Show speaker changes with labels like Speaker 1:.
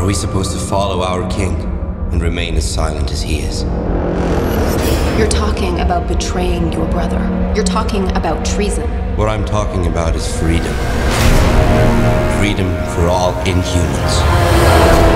Speaker 1: Are we supposed to follow our king and remain as silent as he is?
Speaker 2: You're talking about betraying your brother. You're talking about treason.
Speaker 1: What I'm talking about is freedom. Freedom for all Inhumans.